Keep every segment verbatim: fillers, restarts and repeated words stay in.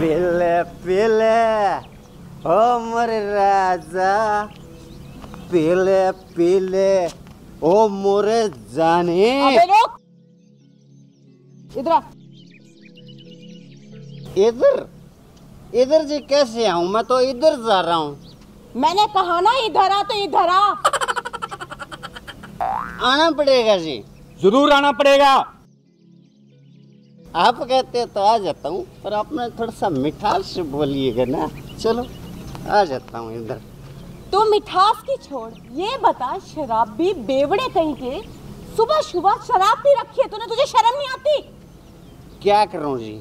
पीले पीले ओ मोरे राजा, पीले पीले ओ मोरे जाने। अबे रुक, इधर आ। इधर इधर जी कैसे आऊं? मैं तो इधर जा रहा हूँ। मैंने कहा ना इधर आ, तो इधर आ। आना पड़ेगा जी। जरूर आना पड़ेगा। आप कहते हैं तो आ जाता हूँ, पर आपने थोड़ा सा मिठास से बोलिएगा ना। चलो आ जाता हूँ इधर। तू मिठास की छोड़, ये बता शराबी बेवड़े कहीं के, सुबह सुबह शराब पी रखी है तूने, तुझे शर्म नहीं आती? क्या करूँ जी,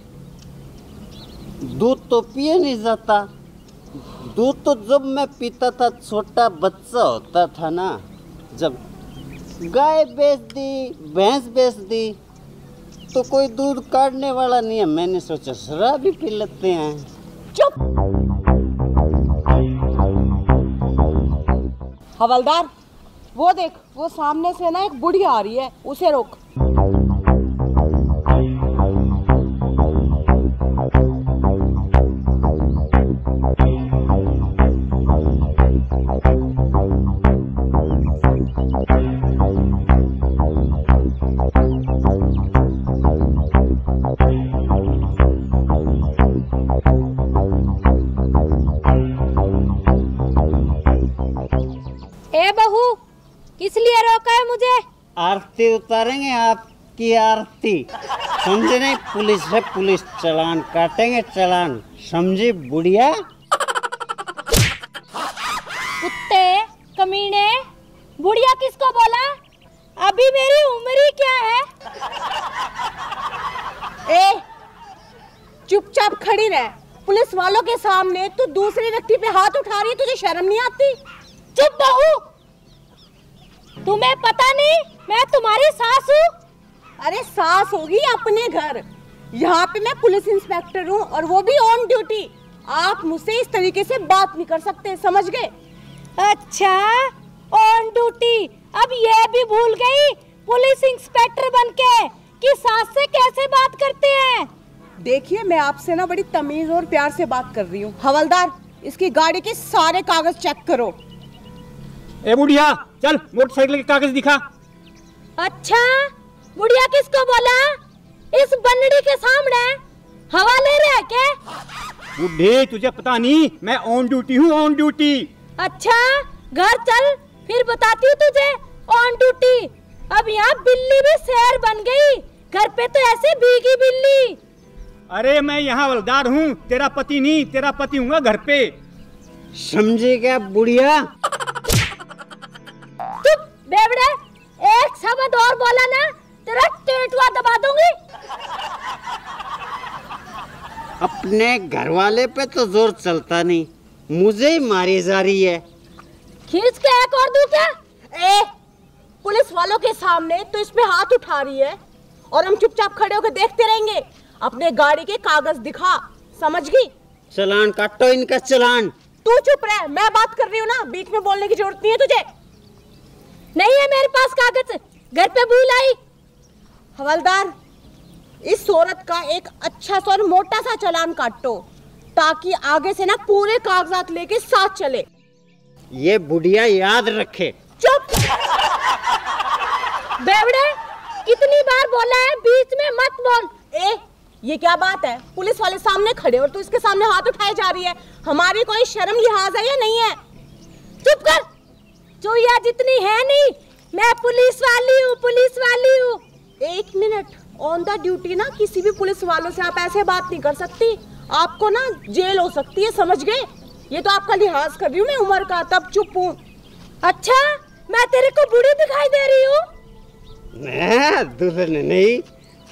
दूध तो पिए नहीं जाता। दूध तो जब मैं पीता था छोटा बच्चा होता था ना, जब गाय बेच दी, भैंस बेच दी, तो कोई दूध काटने वाला नहीं है। मैंने सोचा शराब भी पी लेते हैं। चुप। हवलदार, वो देख, वो सामने से ना एक बुढ़ी आ रही है, उसे रोक। ए बहू, किस लिए रोका है मुझे? आरती उतारेंगे आपकी आरती, समझे नहीं? पुलिस है पुलिस, चालान काटेंगे चालान, समझी बुढ़िया? कुत्ते, कमीने, बुढ़िया किसको बोला? अभी मेरी उम्र ही क्या है? ए, चुपचाप खड़ी रह। पुलिस वालों के सामने तू दूसरे व्यक्ति पे हाथ उठा रही है, तुझे शर्म नहीं आती? चुप बहू, तुम्हें पता नहीं मैं तुम्हारी सास हूँ? अरे सास होगी अपने घर, यहाँ पे मैं पुलिस इंस्पेक्टर हूँ, और वो भी ऑन ड्यूटी। आप मुझसे इस तरीके से बात नहीं कर सकते, समझ गए? अच्छा, ऑन ड्यूटी। अब ये भी भूल गई पुलिस इंस्पेक्टर बनके कि सास से कैसे बात करते हैं। देखिए, मैं आपसे ना बड़ी तमीज और प्यार से बात कर रही हूँ। हवलदार, इसकी गाड़ी के सारे कागज चेक करो। ए बुढ़िया, चल मोटरसाइकिल के कागज दिखा। अच्छा, बुढ़िया किसको बोला? इस बनड़ी के सामने हवा ले रहे क्या? बुढ़े, तुझे पता नहीं मैं ऑन ड्यूटी हूँ, ऑन ड्यूटी। अच्छा, घर चल, फिर बताती हूँ तुझे ऑन ड्यूटी। अब यहाँ बिल्ली भी शेर बन गई, घर पे तो ऐसे भीगी बिल्ली। अरे मैं यहाँ हवलदार हूँ, तेरा पति नहीं, तेरा पति हूँ घर पे। समझे क्या बुढ़िया? चुप बेवड़े, एक शब्द और बोला ना तेरा टेटुआ दबा दूंगी। अपने घर वाले पे तो जोर चलता नहीं, मुझे ही मारी जा रही है। खींच के एक और दूं क्या? ए, पुलिस वालों के सामने तो इस पे हाथ उठा रही है, और हम चुपचाप खड़े होकर देखते रहेंगे? अपने गाड़ी के कागज दिखा, समझ गई? चालान काटो इनका चालान। तू चुप रह, मैं बात कर रही हूँ ना, बीच में बोलने की जरूरत नहीं है तुझे। नहीं है मेरे पास कागज, घर पे भूल आई। हवलदार, इस औरत का एक अच्छा सा और मोटा सा चालान काटो, ताकि आगे से ना पूरे कागजात लेके साथ चले। ये बुढ़िया याद रखे। चुप। बेवड़े, कितनी बार बोला है बीच में मत बोल। ए, ये क्या बात है? पुलिस वाले सामने खड़े और तू इसके सामने हाथ उठाए जा रही है। हमारी कोई शर्म लिहाज है या नहीं है? चुप कर, चुईया जितनी है नहीं, मैं पुलिस वाली हूँ, पुलिस वाली हूँ। एक मिनट, ऑन द ड्यूटी ना किसी भी पुलिस वालों से आप ऐसे बात नहीं कर सकती, आपको ना जेल हो सकती है, समझ गए? ये तो आपका लिहाज कर रही हूँ मैं उम्र का, तब चुप हूँ। अच्छा, मैं तेरे को बूढ़ी दिखाई दे रही हूँ? दुल्हन नहीं।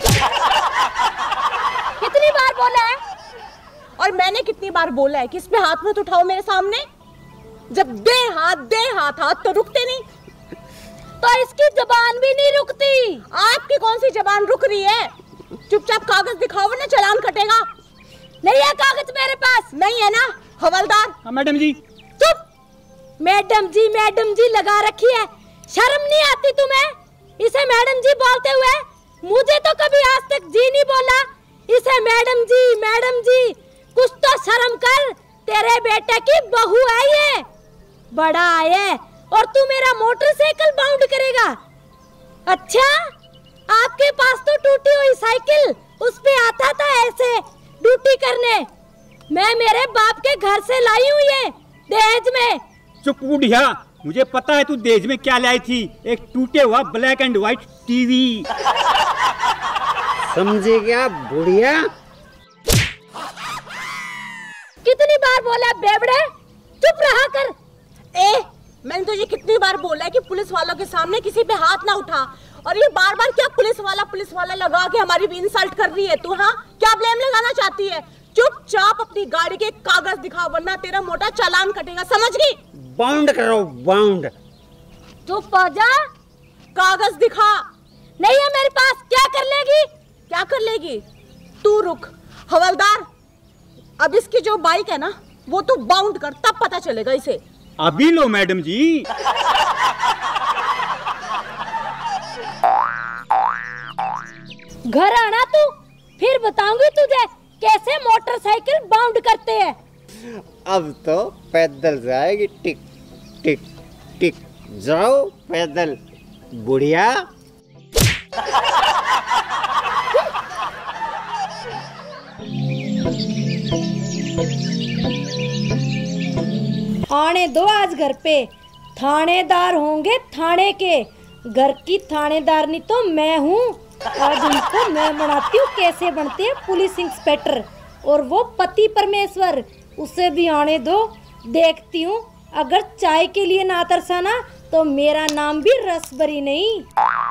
कितनी बार बोला है? और मैंने कितनी बार बोला है कि इस पे हाथ मत उठाओ मेरे सामने? जब दे हाथ दे हाथ हाथ तो रुकते नहीं, तो इसकी जबान भी नहीं रुकती। आपकी कौन सी जबान रुक रही है? चुपचाप कागज दिखाओ वरना चालान कटेगा। नहीं है कागज मेरे पास। नहीं है ना हवलदार? हाँ मैडम जी। चुप, मैडम जी मैडम जी लगा रखी है, शर्म नहीं आती तुम्हें? इसे मैडम जी बोलते हुए मुझे तो कभी आज तक जी नहीं बोला। इसे मैडम जी मैडम जी, कुछ शर्म कर, तेरे बेटे की बहू है ये, बड़ा है और तू मेरा मोटरसाइकिल बाउंड करेगा। अच्छा, आपके पास तो टूटी हुई साइकिल, उस पे आता था ऐसे ड्यूटी करने। मैं मेरे बाप के घर से लाई हूँ ये दहेज में। चुप बुढ़िया, मुझे पता है तू दहेज में क्या लाई थी, एक टूटे हुआ ब्लैक एंड व्हाइट टीवी। समझे क्या बुढ़िया? कितनी बार बोला बेवड़े, चुप रहा कर। ए, मैंने तो ये कितनी बार बोला है कि पुलिस वालों के सामने किसी पे हाथ ना उठा, और ये बार बार क्या पुलिस वाला पुलिस वाला लगा के हमारी भी इंसल्ट कर रही है तू। हाँ, क्या ब्लेम लगाना चाहती है? चुपचाप अपनी गाड़ी के कागज दिखा, वरना तेरा मोटा चालान कटेगा, समझ गई? बाउंड करो, बाउंड। चुप हो जा। कागज दिखा। नहीं है मेरे पास, क्या कर लेगी? क्या कर लेगी? तू रुक हवलदार, अब इसकी जो बाइक है ना वो तो बाउंड कर, तब पता चलेगा इसे। अभी लो मैडम जी। घर आना तू, फिर बताऊंगी तुझे कैसे मोटरसाइकिल बाउंड करते हैं। अब तो पैदल जाएगी, टिक टिक टिक। जाओ पैदल बुढ़िया। आने दो आज घर पे, थानेदार होंगे थाने के, घर की थानेदारनी तो मैं हूँ। आज उनको मैं बनाती हूँ कैसे बनते हैं पुलिस इंस्पेक्टर, और वो पति परमेश्वर, उसे भी आने दो, देखती हूँ। अगर चाय के लिए ना तरसाना तो मेरा नाम भी रसभरी नहीं।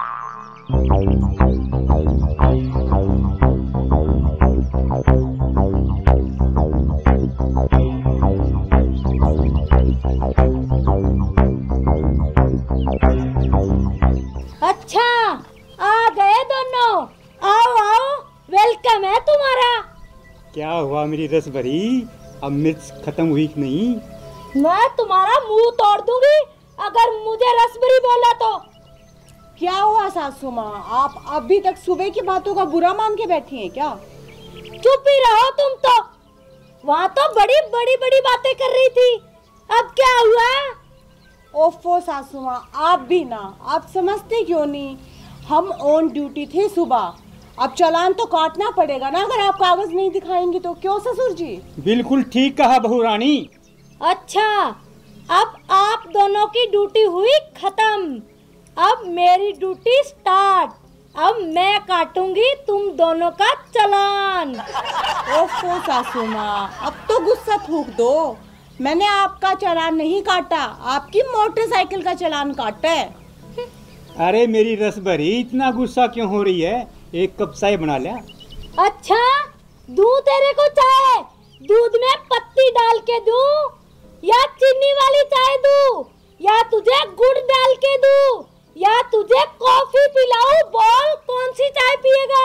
अच्छा, आ गए दोनों, आओ आओ, वेलकम है तुम्हारा। क्या हुआ मेरी रस भरी, अब मिर्च खत्म हुई कि नहीं? मैं तुम्हारा मुंह तोड़ दूंगी अगर मुझे रसभरी बोला तो। क्या हुआ सासू माँ, आप अभी तक सुबह की बातों का बुरा मान के बैठी हैं क्या? चुप ही रहो तुम तो, वहाँ तो बड़ी बड़ी बड़ी बातें कर रही थी, अब क्या हुआ? ओफो सासू माँ, आप भी ना, आप समझते क्यों नहीं? हम ऑन ड्यूटी थे सुबह, अब चालान तो काटना पड़ेगा ना अगर आप कागज नहीं दिखाएंगी तो। क्यों ससुर जी? बिल्कुल ठीक कहा बहू रानी। अच्छा, अब आप दोनों की ड्यूटी हुई खत्म, अब मेरी ड्यूटी स्टार्ट। अब मैं काटूंगी तुम दोनों का चालान। ओफो सासू माँ, अब तो गुस्सा थूक दो, मैंने आपका चालान नहीं काटा, आपकी मोटरसाइकिल का चालान काटा है। अरे मेरी रस भरी, इतना गुस्सा क्यों हो रही है? एक कप चाय बना लिया। अच्छा, दूं तेरे को चाय? दूध में पत्ती डाल के दूं या चीनी वाली चाय दूं, या तुझे गुड़ डाल के दूं, या तुझे कॉफी पिलाऊं? बोल कौन सी चाय पिएगा?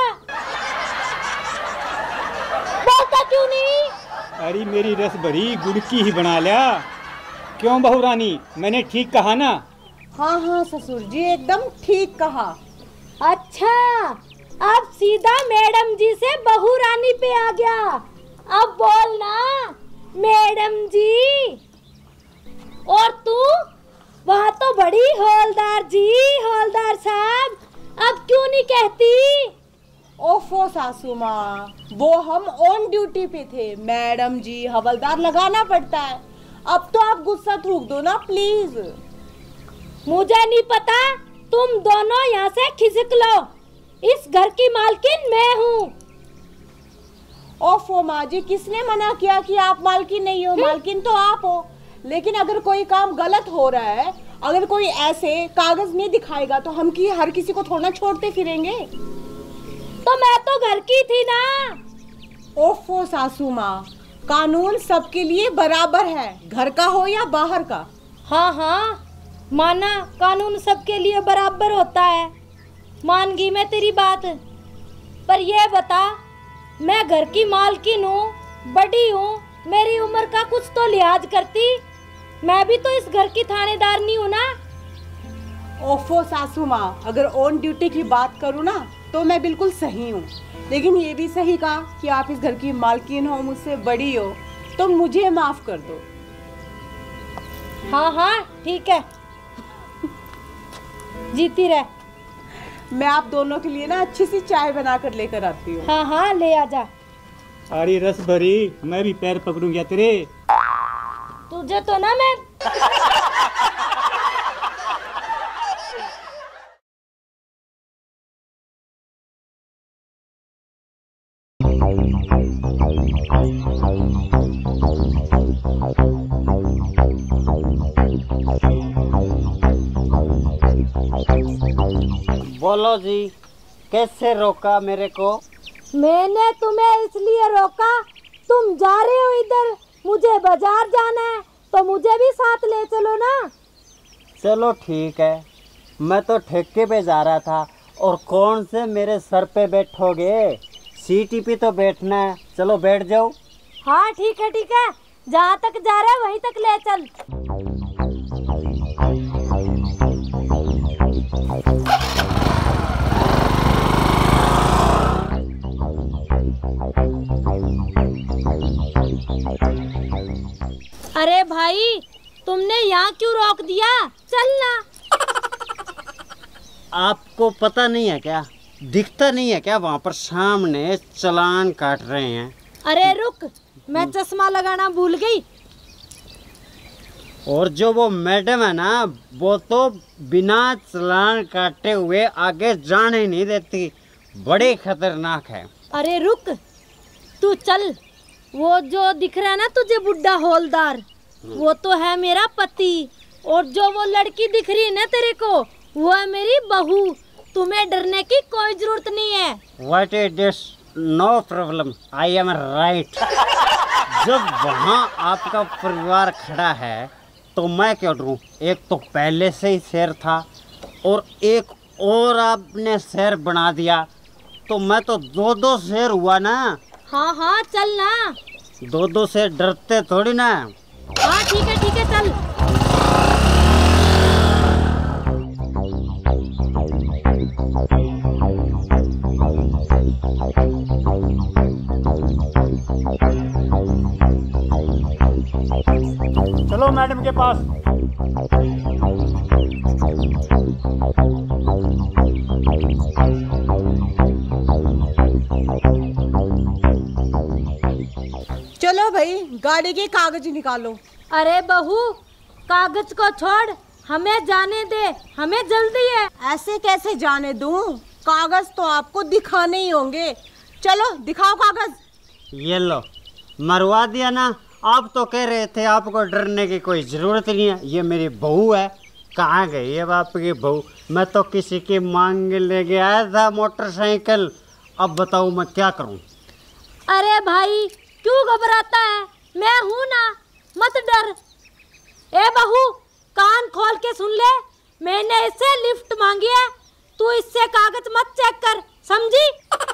बोलता क्यों नहीं? अरे मेरी रस भरी, गुड़ की ही बना लिया। क्यों बहू रानी, मैंने ठीक कहा ना? हाँ हाँ ससुर जी, एकदम ठीक कहा। अच्छा, अब सीधा मैडम जी से बहू रानी पे आ गया, अब बोलना मैडम जी। और तू वहाँ तो बड़ी हौलदार जी, हौलदार साहब, अब क्यों नहीं कहती? ओफो सासू माँ, वो हम ऑन ड्यूटी पे थे, मैडम जी हवलदार लगाना पड़ता है। अब तो आप गुस्सा थूक दो ना प्लीज। मुझे नहीं पता, तुम दोनों यहाँ से खिसक लो, इस घर की मालकिन मैं हूँ। ओफो माँ जी, किसने मना किया कि आप मालकिन नहीं हो? मालकिन तो आप हो, लेकिन अगर कोई काम गलत हो रहा है, अगर कोई ऐसे कागज नहीं दिखाएगा तो हम की हर किसी को थोड़ा छोड़ते फिरेंगे। तो मैं तो घर की थी ना। ओफो सासू माँ, कानून सबके लिए बराबर है, घर का हो या बाहर का। हाँ हाँ माना, कानून सबके लिए बराबर होता है, मान गई मैं तेरी बात। पर ये बता, मैं घर की मालकिन हूँ, बड़ी हूँ, मेरी उम्र का कुछ तो लिहाज करती, मैं भी तो इस घर की थानेदारनी हूँ ना। ओफो सासू माँ, अगर ऑन ड्यूटी की बात करूँ ना तो मैं बिल्कुल सही हूँ, लेकिन ये भी सही कहा कि आप इस घर की मालकिन हो, मुझसे बड़ी हो, तो मुझे माफ कर दो। हाँ हाँ ठीक है, जीती रह। मैं आप दोनों के लिए ना अच्छी सी चाय बना कर लेकर आती हूँ। हाँ हाँ ले आजा। अरे रस भरी, मैं भी पैर पकड़ूं क्या तेरे? तुझे तो ना मैं बोलो जी, कैसे रोका मेरे को? मैंने तुम्हें इसलिए रोका, तुम जा रहे हो इधर, मुझे बाजार जाना है तो मुझे भी साथ ले चलो ना। चलो ठीक है, मैं तो ठेके पे जा रहा था और कौन से मेरे सर पे बैठोगे? सीटी पे तो बैठना है, चलो बैठ जाओ। हाँ ठीक है ठीक है, जहाँ तक जा रहा है वहीं तक ले चल। अरे भाई, तुमने यहाँ क्यों रोक दिया? चलना। आपको पता नहीं है क्या, दिखता नहीं है क्या वहाँ पर सामने चालान काट रहे हैं? अरे रुक, मैं चश्मा लगाना भूल गई। और जो वो मैडम है ना, वो तो बिना चालान काटे हुए आगे जाने नहीं देती, बड़ी खतरनाक है। अरे रुक, तू चल। वो जो दिख रहा है ना तुझे बुड्ढा हौलदार, वो तो है मेरा पति, और जो वो लड़की दिख रही है ना तेरे को, वो है मेरी बहू। तुम्हें डरने की कोई जरूरत नहीं है। What is this? No problem. I am right. जब वहाँ आपका परिवार खड़ा है तो मैं क्यों डरूं? एक तो पहले से ही शेर था और एक और आपने शेर बना दिया, तो मैं तो दो दो शेर हुआ ना। हाँ हाँ चल ना। दो दो शेर डरते थोड़ी ना। हाँ ठीक है ठीक है चल। चलो मैडम के पास। चलो भाई, गाड़ी के कागज निकालो। अरे बहू, कागज को छोड़, हमें जाने दे, हमें जल्दी है। ऐसे कैसे जाने दूं? कागज तो आपको दिखाने ही होंगे। चलो दिखाओ कागज। ये लो, मरवा दिया ना। आप तो कह रहे थे आपको डरने की कोई ज़रूरत नहीं है। ये मेरी बहू है। कहाँ गई है आपकी बहू? मैं तो किसी की मांग ले गया था मोटरसाइकिल। अब बताओ मैं क्या करूं? अरे भाई, क्यों घबराता है? मैं हूं ना, मत डर। ए बहू, कान खोल के सुन ले, मैंने इससे लिफ्ट मांगी है, तू इससे कागज मत चेक कर, समझी?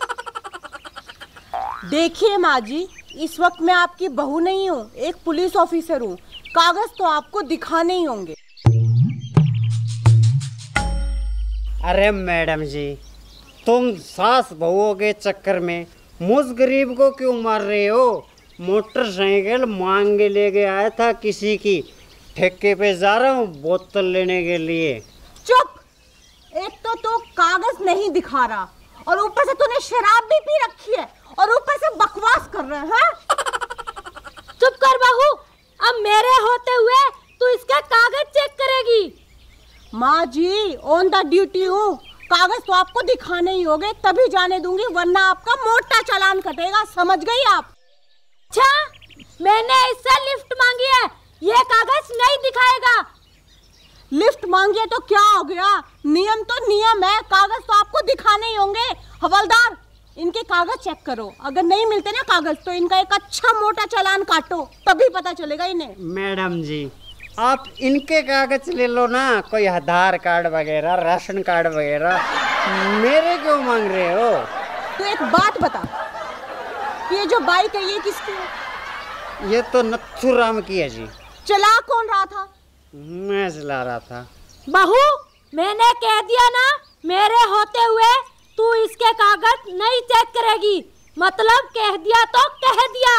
देखिए माँ जी, इस वक्त मैं आपकी बहू नहीं हूँ, एक पुलिस ऑफिसर हूँ। कागज तो आपको दिखाने ही होंगे। अरे मैडम जी, तुम सास बहुओं के चक्कर में मुझ गरीब को क्यों मार रहे हो? मोटरसाइकिल मांग के लेके आया था किसी की, ठेके पे जा रहा हूँ बोतल लेने के लिए। चुप! एक तो तू कागज नहीं दिखा रहा और ऊपर से तूने शराब भी पी रखी है और ऊपर से बकवास कर रहा है। चुप कर बहू, अब मेरे होते हुए तू इसका कागज चेक करेगी। माँ जी, ऑन द ड्यूटी हूँ, कागज तो आपको दिखाने ही होंगे, तभी जाने दूंगी, वरना आपका मोटा चालान कटेगा, समझ गई आप? अच्छा, मैंने इससे लिफ्ट मांगी है, ये कागज नहीं दिखाएगा। लिफ्ट मांगी है तो क्या हो गया? नियम तो नियम है, कागज तो आपको दिखाने ही होंगे। हवलदार, इनके कागज चेक करो, अगर नहीं मिलते ना कागज तो इनका एक अच्छा मोटा चालान काटो, तभी पता चलेगा इन्हें। मैडम जी, आप इनके कागज ले लो ना, कोई आधार कार्ड वगैरह, राशन कार्ड वगैरह, मेरे क्यों मांग रहे हो? तो एक बात बता, ये जो बाइक है ये किसकी है? ये तो नथुराम की है जी। चला कौन रहा था? मैं चला रहा था। बहू, मैंने कह दिया ना, मेरे होते हुए तू इसके कागज नहीं चेक करेगी। मतलब कह दिया तो कह दिया,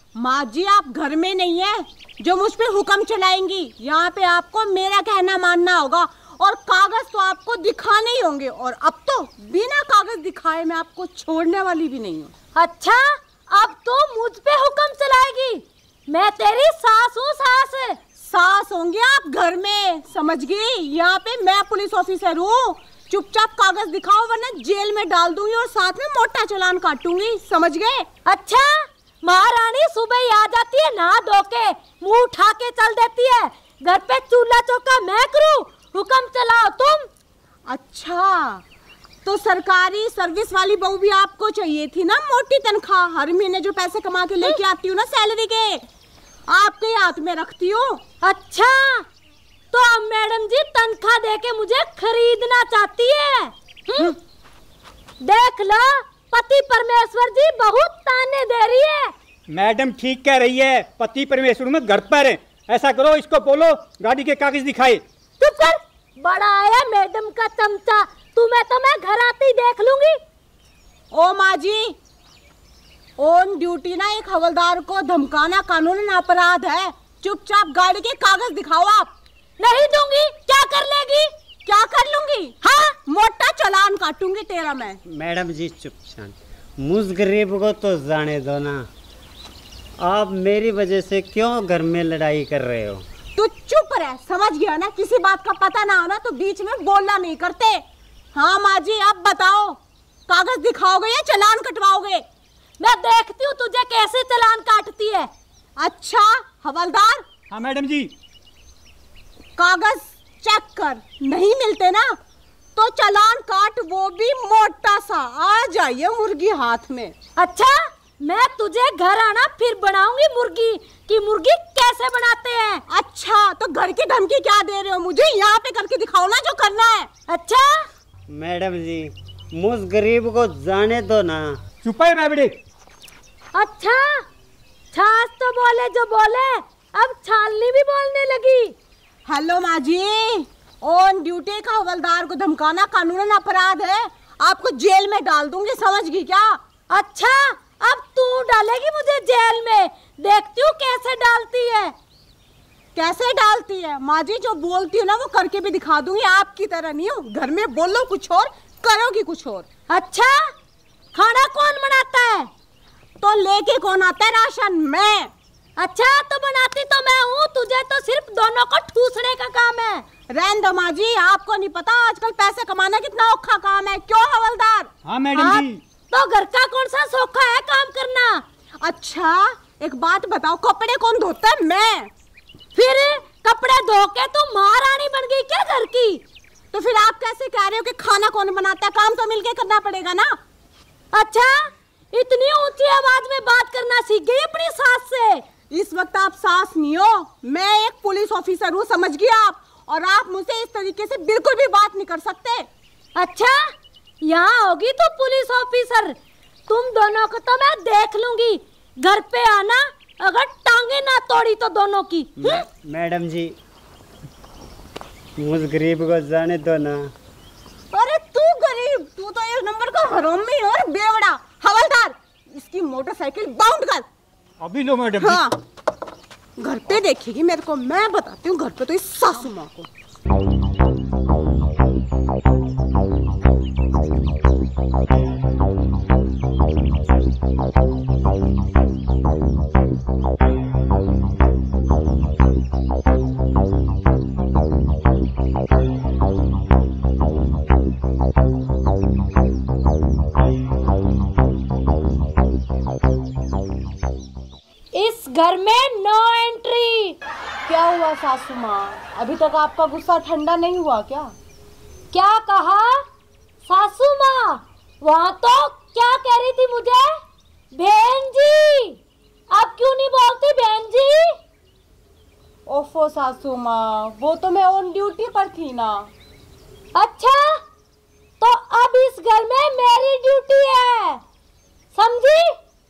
माँ जी आप घर में नहीं है जो मुझ पे हुक्म चलाएंगी। यहाँ पे आपको मेरा कहना मानना होगा और कागज तो आपको दिखाने ही होंगे। और अब तो बिना कागज दिखाए मैं आपको छोड़ने वाली भी नहीं हूँ। अच्छा, अब तो मुझ पे हुक्म चलाएगी? मैं तेरी सास हूँ, सास। सास होंगे आप घर में, समझ गई? यहाँ पे मैं पुलिस ऑफिसर हूँ। चुपचाप कागज दिखाओ वरना जेल में डाल दूंगी और साथ में मोटा चालान काटूंगी, समझ गए? अच्छा, महारानी सुबह ही आ जाती है नहा धो के, मुंह उठा के चल देती है। घर पे चूल्हा चौका मैं करूँ, हुक्म चलाओ तुम। अच्छा, तो सरकारी सर्विस वाली बहू भी आपको चाहिए थी ना? मोटी तनख्वाह, हर महीने जो पैसे कमा के लेके आती हूँ ना सैलरी के, आपके हाथ में रखती हूँ। अच्छा, तो अब मैडम जी तनख्वाह देके मुझे खरीदना चाहती है? हुँ? देख लो, पति परमेश्वर जी बहुत ताने दे रही है। मैडम ठीक कह रही है, पति परमेश्वर में घर पर है। ऐसा करो, इसको बोलो गाड़ी के कागज दिखाए। चुप कर, बड़ा आया मैडम का चमचा। तुम्हें तो मैं घर आते ही देख लूंगी। ओ माँ जी, ऑन ड्यूटी ना एक हवलदार को धमकाना कानूनन अपराध है। चुपचाप गाड़ी के कागज दिखाओ। आप नहीं दूंगी। क्या कर लेगी? क्या कर लूंगी? हाँ, मोटा चालान काटूंगी तेरा मैं। मैडम जी चुप शांत, मुझ गरीब को तो जाने दो ना। आप मेरी वजह से क्यों घर में लड़ाई कर रहे हो? तू चुप रह, समझ गया ना? किसी बात का पता ना हो ना तो बीच में बोलना नहीं करते। हाँ माँ जी, आप बताओ, कागज दिखाओगे या चालान कटवाओगे? मैं देखती हूँ तुझे कैसे चालान काटती है। अच्छा हवलदार। हाँ मैडम जी। कागज चेक कर, नहीं मिलते ना तो चालान काट, वो भी मोटा सा। आ जाइए मुर्गी हाथ में। अच्छा, मैं तुझे घर आना फिर बनाऊंगी मुर्गी कि मुर्गी कैसे बनाते हैं। अच्छा, तो घर की धमकी क्या दे रहे हो मुझे? यहाँ पे करके दिखाओ ना जो करना है। अच्छा मैडम जी, मुझ गरीब को जाने दो ना। चुप है राबड़ी। अच्छा, छाछ तो बोले जो बोले, अब छालनी भी बोलने लगी। हेलो माँ जी, ऑन ड्यूटी का हवलदार को धमकाना कानूनन अपराध है। आपको जेल में डाल दूंगी, समझ गई क्या? अच्छा, अब तू डालेगी मुझे जेल में? देखती हूँ कैसे डालती है। कैसे डालती है? माँ जी जो बोलती हूँ ना वो करके भी दिखा दूंगी। आपकी तरह नहीं हूँ, घर में बोलो कुछ और करोगी कुछ और। अच्छा, खाना कौन बनाता है? तो लेके कौन आता है राशन? मैं। अच्छा, तो बनाती तो मैं हूँ, तुझे तो सिर्फ दोनों को ठूसने का काम है। रहने दो माँ जी, आपको नहीं पता आजकल पैसे कमाना कितना औखा काम है। क्यों हवलदार? हाँ मैडम जी। तो घर का कौन सा सौखा है काम करना? अच्छा एक बात बताओ, कपड़े कौन धोता है? मैं। फिर कपड़े धो के तू महारानी बन गई क्या घर की? तो फिर आप कैसे कह रहे हो कि खाना कौन बनाता है? काम तो मिलके करना पड़ेगा ना। अच्छा, इतनी ऊंची आवाज में बात करना सीख गई अपनी सास से? इस वक्त आप सास नहीं हो, मैं एक पुलिस ऑफिसर हूँ, समझ गए आप? और आप मुझसे इस तरीके से बिल्कुल भी बात नहीं कर सकते। अच्छा, यहाँ होगी तो पुलिस ऑफिसर, तुम दोनों को तो मैं देख लूंगी। घर पे आना, अगर टांगे ना तोड़ी तो दोनों की। मैडम जी, मुझ गरीब को जाने दो ना। अरे तू गरीब, तू तो एक नंबर का हरामी और बेवड़ा। हवलदार, इसकी मोटरसाइकिल बाउंड कर। अभी लो मैडम। हाँ, घर पे देखेगी मेरे को, मैं बताती हूँ घर पे तो इस सासू माँ को। इस घर में नो एंट्री। क्या हुआ सासू माँ, अभी तक आपका गुस्सा ठंडा नहीं हुआ क्या? क्या कहा सासू माँ? वहाँ तो क्या कह रही थी मुझे? बहन जी। अब क्यों नहीं बोलती बहन जी? ओफो सासू माँ, वो तो मैं ऑन ड्यूटी पर थी ना। अच्छा, तो अब इस घर में मेरी ड्यूटी है, समझी?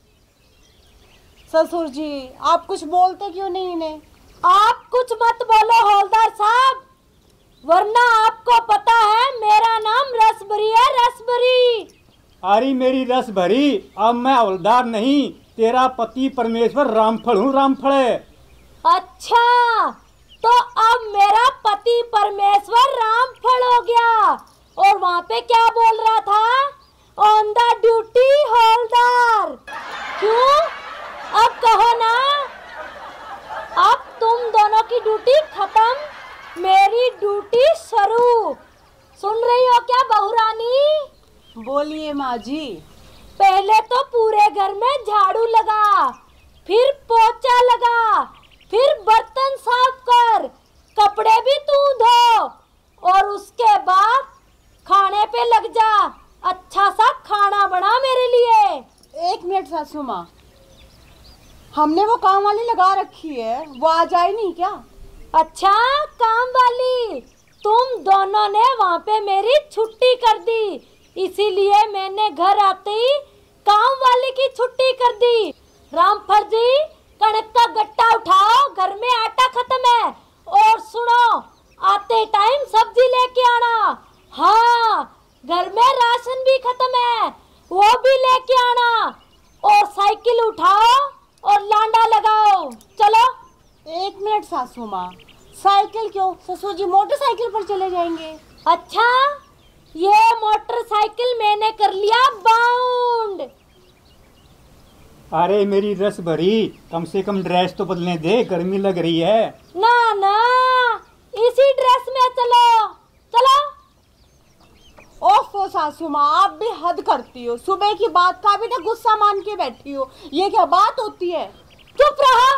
ससुर जी आप कुछ बोलते क्यों नहीं इन्हें? आप कुछ मत बोलो हवलदार साहब, वरना आपको पता है मेरा नाम रसभरी है, रसभरी। अरे मेरी रस भरी, अब मैं हवलदार नहीं, तेरा पति परमेश्वर रामफल हूँ, रामफल। अच्छा, तो अब मेरा पति परमेश्वर रामफल हो गया। और वहाँ पे क्या बोल रहा था? ऑन द ड्यूटी हवलदार। क्यों? अब कहो ना। अब तुम दोनों की ड्यूटी खत्म, मेरी ड्यूटी शुरू। सुन रही हो क्या बहू रानी? बोलिए माँ जी। पहले तो पूरे घर में झाड़ू लगा, फिर पोछा लगा, फिर बर्तन साफ कर, कपड़े भी तू धो, और उसके बाद खाने पे लग जा। अच्छा सा खाना बना मेरे लिए। एक मिनट सासू माँ, हमने वो काम वाली लगा रखी है, वो आ जाए नहीं क्या? अच्छा, काम वाली? तुम दोनों ने वहाँ पे मेरी छुट्टी कर दी, इसीलिए मैंने घर आते ही काम वाली की छुट्टी कर दी। रामफल जी, कणक का गट्टा उठाओ, घर में आटा खत्म है। और सुनो, आते टाइम सब्जी लेके आना। हाँ, घर में राशन भी खत्म है, वो भी लेके आना। और साइकिल उठाओ और लांडा लगाओ। चलो। एक मिनट सासू माँ, साइकिल क्यों? ससुर जी मोटरसाइकिल पर चले जाएंगे। अच्छा, ये मोटरसाइकिल मैंने कर लिया बाउंड। अरे मेरी रस भरी, कम से कम ड्रेस तो बदलने दे, गर्मी लग रही है। ना ना, इसी ड्रेस में चलो। चलो। ओफो सासू माँ, आप भी हद करती हो। सुबह की बात का भी तो गुस्सा मान के बैठी हो, ये क्या बात होती है? चुप रहा।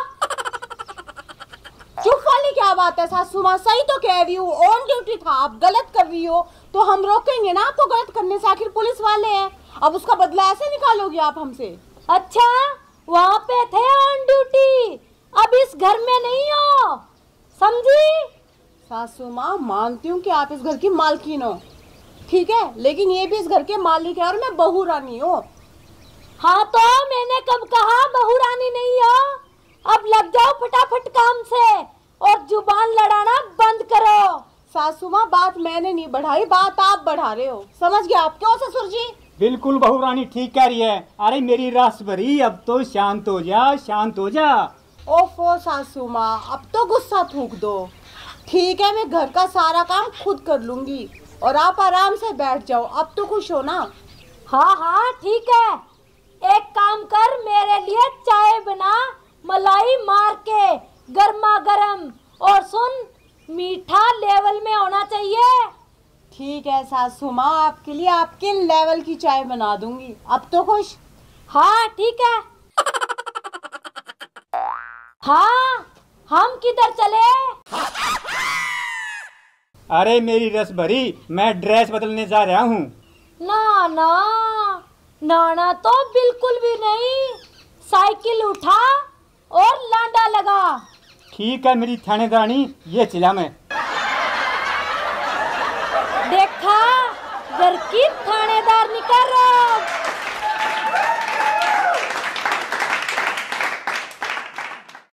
चुप वाली क्या बात है सासू माँ? सही तो कह रही हूँ, ऑन ड्यूटी था, आप गलत कर रही हो तो हम रोकेंगे ना आपको गलत करने से, आखिर पुलिस वाले हैं। अब उसका बदला ऐसे निकालोगे आप हमसे? अच्छा, वहाँ पे थे ऑन ड्यूटी, अब इस घर में नहीं हो, समझी? सासू माँ, मानती हूँ कि आप इस घर की मालकिन हो, ठीक है, लेकिन ये भी इस घर के मालिक है और मैं बहू रानी हूँ। हाँ, तो मैंने कब कहा बहू रानी नहीं हो? अब लग जाओ फटाफट काम से और जुबान लड़ाना बंद करो। सासू माँ, बात मैंने नहीं बढ़ाई, बात आप बढ़ा रहे हो, समझ गए आप? क्यों ससुर जी? बिल्कुल बहू रानी ठीक कह रही है। अरे मेरी रस भरी, अब तो शांत हो जा, शांत हो जा। ओफो सासू माँ, अब तो गुस्सा थूक दो। ठीक है, मैं घर का सारा काम खुद कर लूंगी और आप आराम से बैठ जाओ। अब तो खुश हो ना? हाँ हाँ ठीक है, एक काम कर, मेरे लिए चाय बना, मलाई मार के गर्मा गर्म, और सुन, मीठा लेवल में होना चाहिए। ठीक है सासू माँ, आपके लिए आपके लेवल की चाय बना दूंगी। अब तो खुश? हाँ ठीक है। हाँ, हम किधर चले? अरे मेरी रस भरी, मैं ड्रेस बदलने जा रहा हूँ। ना ना, नाना तो बिल्कुल भी नहीं। साइकिल उठा और लांडा लगा। ठीक है मेरी थानेदारनी, ये चला मैं। देखा, घर की थानेदार निकल रहा।